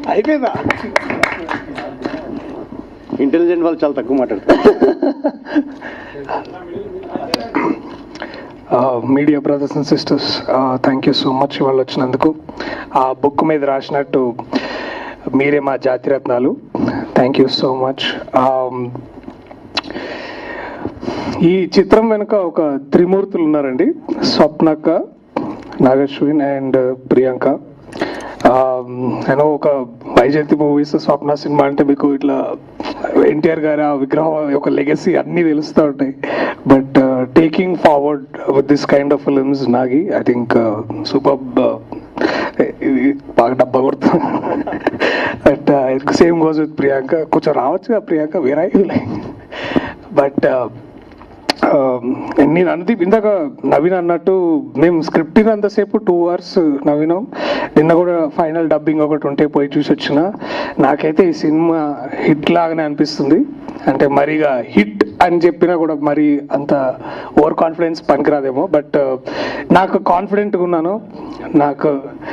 అయిపోయిందా? ఇంటెలిజెంట్ వాళ్ళు చాలా తక్కువ మాట్లాడతారు. Media brothers and sisters, thank you so much వాళ్ళు వచ్చినందుకు. ఆ బుక్ మీద రాసినట్టు మీరే మా జాతిరత్నాలు. Thank you so much. ఈ చిత్రం వెనుక ఒక త్రిమూర్తులు ఉన్నారండి, స్వప్నక్క, నాగశ్విన్ అండ్ ప్రియాంక. నేను ఒక వైజయంతి మూవీస్, స్వప్న సినిమా అంటే మీకు ఇట్లా ఎన్టీఆర్ గారి ఆ విగ్రహం ఒక లెగసీ అన్నీ తెలుస్తూ ఉంటాయి. But taking forward with this kind of films Nagi I think super. ఇది బాగా డబ్బా కొడుతుంది. But same goes with Priyanka. కొంచెం రావచ్చు ప్రియాంక, వేరే బట్ నేను అన్నది ఇందాక నవీన్ అన్నట్టు మేము స్క్రిప్ట్ అంతసేపు 2 hours నవీనం. నిన్న కూడా ఫైనల్ డబ్బింగ్ ఒకటి ఉంటే పోయి చూసి వచ్చిన. నాకైతే ఈ సినిమా హిట్ లాగానే అనిపిస్తుంది. అంటే మరిగా హిట్ అని చెప్పినా కూడా మరి అంత ఓవర్ కాన్ఫిడెన్స్ పనికిరాదేమో. బట్ నాకు కాన్ఫిడెంట్గా ఉన్నాను. నాకు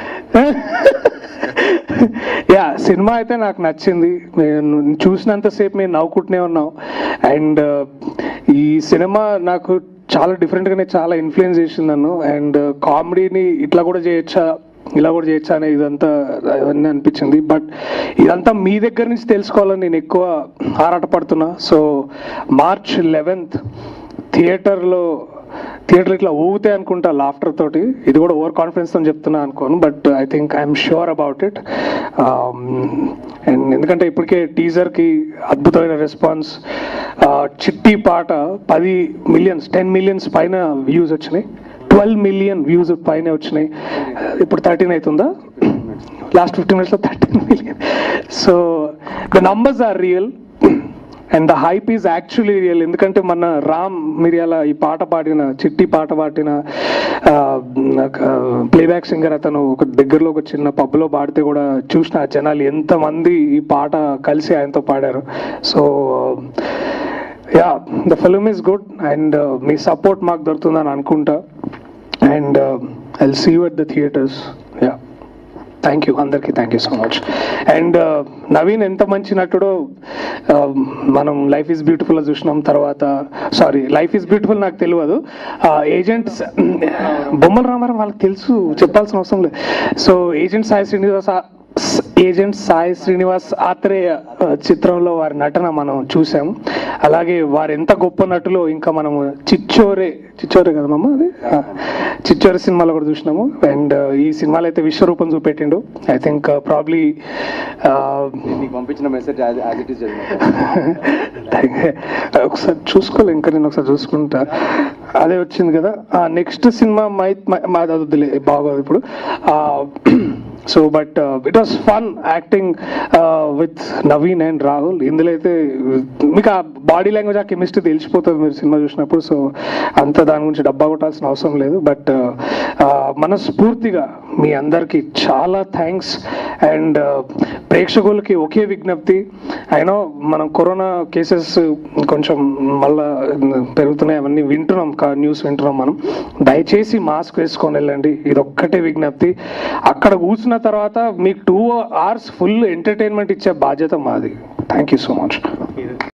సినిమా అయితే నాకు నచ్చింది. నేను చూసినంతసేపు మేము నవ్వుకుంటూనే ఉన్నాం. అండ్ ఈ సినిమా నాకు చాలా డిఫరెంట్గానే చాలా ఇన్ఫ్లుయెన్స్ చేసింది నన్ను. అండ్ కామెడీని ఇట్లా కూడా చేయొచ్చా, ఇలా కూడా చేయొచ్చా అనే ఇదంతా అవన్నీ అనిపించింది. బట్ ఇదంతా మీ దగ్గర నుంచి తెలుసుకోవాలని నేను ఎక్కువ ఆరాటపడుతున్నా. సో March 11th థియేటర్ ఇట్లా ఊగుతాయి అనుకుంటా లాఫ్టర్ తోటి. ఇది కూడా ఓవర్ కాన్ఫిడెన్స్ తో చెప్తున్నా అనుకోను, but I think I'm sure about it. And ఎందుకంటే ఇప్పటికే టీజర్కి అద్భుతమైన రెస్పాన్స్. చిట్టి పాట 10 millions పైన వ్యూస్ వచ్చినాయి. 12 million వ్యూస్ పైన వచ్చినాయి. ఇప్పుడు 13 అవుతుందా? Last 15 minutes 13 million. So the numbers are real and the hype is actually real. ఎందుకంటే మన రామ్ మిరియాల ఈ పాట పాడిన, చిట్టి పాట పాడిన ప్లేబ్యాక్ సింగర్ అతను ఒక దగ్గరలో ఒక చిన్న పబ్లో పాడితే కూడా చూసిన జనాలు ఎంతమంది ఈ పాట కలిసి ఆయనతో పాడారు. So the film is good and మీ సపోర్ట్ మాకు దొరుకుతుందని అనుకుంటా. And I will see you at the theaters. Thank you అందరికీ, thank you so much. And Naveen ఎంత మంచి నటుడో మనం లైఫ్ ఈజ్ బ్యూటిఫుల్ చూసినాం. తర్వాత లైఫ్ ఈజ్ బ్యూటిఫుల్ నాకు తెలియదు, ఏజెంట్స్ బొమ్మల రామారావు వాళ్ళకి తెలుసు, చెప్పాల్సిన అవసరం లేదు. సో ఏజెంట్ సాయి శ్రీనివాస్ ఆత్రేయ చిత్రంలో వారి నటన మనం చూసాం. అలాగే వారు ఎంత గొప్ప నటులో ఇంకా మనము చిచ్చోరే కదమ్మా, అది చిచ్చోరే సినిమాలో కూడా చూసినాము. అండ్ ఈ సినిమాలో అయితే విశ్వరూపం చూపెట్టిండు. ఐ థింక్ ప్రాబ్లీ పంపించిన మెసేజ్ ఒకసారి చూసుకోలే, ఇంకా నేను ఒకసారి చూసుకుంటా. అదే వచ్చింది కదా. నెక్స్ట్ సినిమా మాది వద్దులే, బాగోదు ఇప్పుడు. So but it was fun acting with Naveen and Rahul. ఇందులో అయితే మీకు ఆ బాడీ లాంగ్వేజ్, ఆ కెమిస్ట్రీ తెలిసిపోతుంది మీరు సినిమా చూసినప్పుడు. సో అంత దాని గురించి డబ్బా కొట్టాల్సిన అవసరం లేదు. బట్ మనస్ఫూర్తిగా మీ అందరికీ చాలా థ్యాంక్స్. అండ్ ప్రేక్షకులకి ఒకే విజ్ఞప్తి, అయినో మనం కరోనా కేసెస్ కొంచెం మళ్ళా పెరుగుతున్నాయి, అవన్నీ వింటున్నాం, న్యూస్ వింటున్నాం. మనం దయచేసి మాస్క్ వేసుకొని వెళ్ళండి, ఇది ఒక్కటే విజ్ఞప్తి. అక్కడ కూర్చున్న తర్వాత మీకు 2 hours ఫుల్ ఎంటర్టైన్మెంట్ ఇచ్చే బాధ్యత మాది. Thank you so much.